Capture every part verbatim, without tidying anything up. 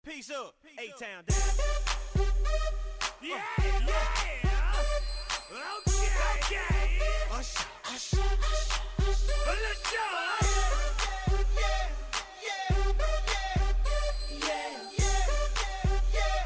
Peace up, A-Town down. Yeah, yeah. Okay, okay. Ush, ush, ush, ush. Let's go. Yeah, yeah, yeah, yeah, yeah,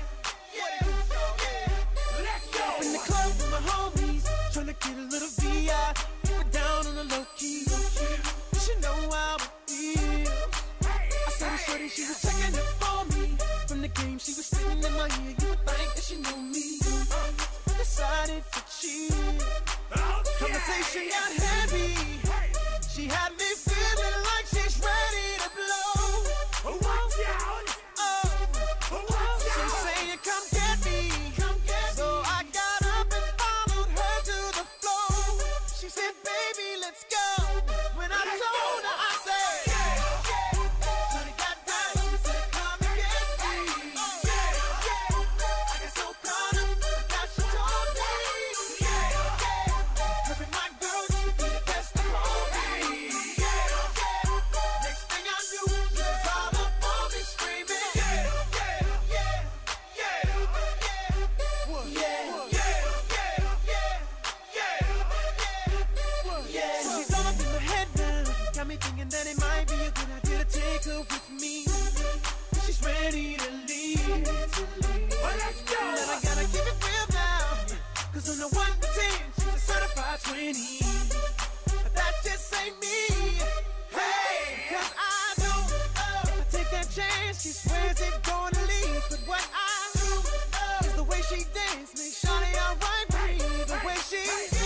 yeah. Let's go. Up in the club with my homies, tryna get a little V I. Keep it down on the low key. You should know how it feels. I saw the shorty, she was checking it for me. From the game, she was spitting in my ear. You would think that she knew me. Decided to cheat. Conversation got heavy. She had me feeling like she's ready to blow. Watch out. Oh, Watch she's out. saying, come get me. Come get me. So I got up and followed her to the floor. She said, baby, let's go. When I told her, I said, yeah, yeah. Shawty got down, she said, come and get me. Yeah, yeah. I got so caught up that she told me. Yeah, yeah. Her and my girl, she be the best of all me. Yeah, yeah. Next thing I knew, she was all up on me screaming. Yeah, yeah, yeah, yeah, yeah. What? Yeah, yeah, yeah, yeah, yeah, yeah. So she's all up in my head now. Got me thinking that it might be a good idea to take her with me. She's ready to leave. Well, let's go. And I gotta keep it real now. Cause on the one to ten, she's a certified twenty. But that just ain't me. Hey, cause I know uh, if I take that chance, she swears it's gonna leave. But what I do uh, is the way she dance makes Shawty alright with me. The way she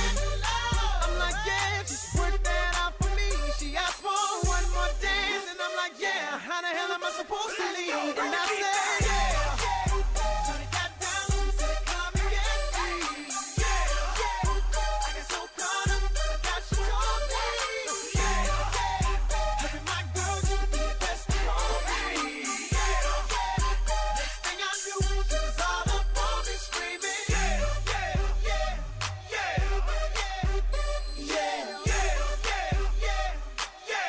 I'm like, yeah, just work that out for me. She asked for one more dance, and I'm like, yeah, how the hell am I supposed to leave? And I said, yeah. Shawty got down, she said, come and get me. Yeah, yeah. I got so caught up that she told me. Yeah, yeah. Her and my girl, she be the best of all me. Yeah, yeah. Next thing I knew, she was all up on me screaming. Yeah, yeah, yeah, yeah, yeah, yeah, yeah, yeah,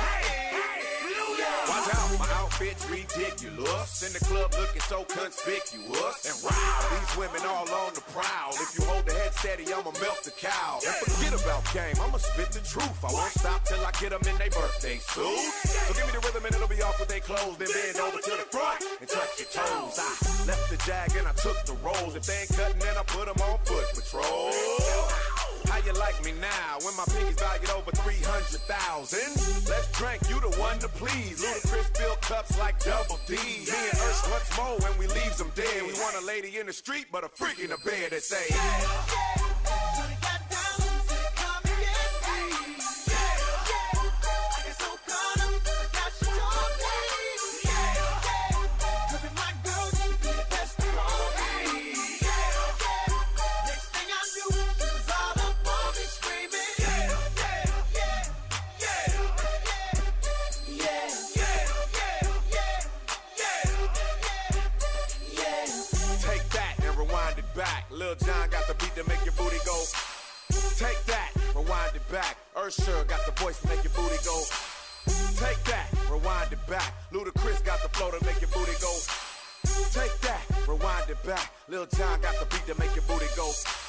yeah. Watch out, my outfit's ridiculous. In the club looking so conspicuous. And wow, these women all on the prowl. If you hold the head steady, I'ma melt the cow. And forget about game, I'ma spit the truth. I won't stop till I get them in their birthday suits. So give me the rhythm and it'll be off with their clothes. Then bend over to the front and touch your toes. I left the jag and I took the rolls. If they ain't cutting, then I put them on foot patrol. How you like me now when my pinky's valued over three hundred thousand? Let's drink, you the one to please. Ludacris fill cups like double D. Me and Ursh once more when we leaves them dead. We want a lady in the street, but a freak in the bed that say, Yeah, yeah. Shawty got down, she said, come and get me. Yeah, yeah. I got so caught up that she told me. Yeah, yeah. Her and my girl, she be the best of all me. Yeah, yeah. Next thing I knew, she was all up on me screaming. Yeah, yeah, yeah, yeah, yeah, yeah, yeah, yeah, yeah. take that and rewind it back. Lil Jon got the beat to make your booty go. Take that, rewind it back. Ursher got the voice to make your booty go. Take that, rewind it back. Ludacris got the flow to make your booty go. Take that, rewind it back. Lil Jon got the beat to make your booty go.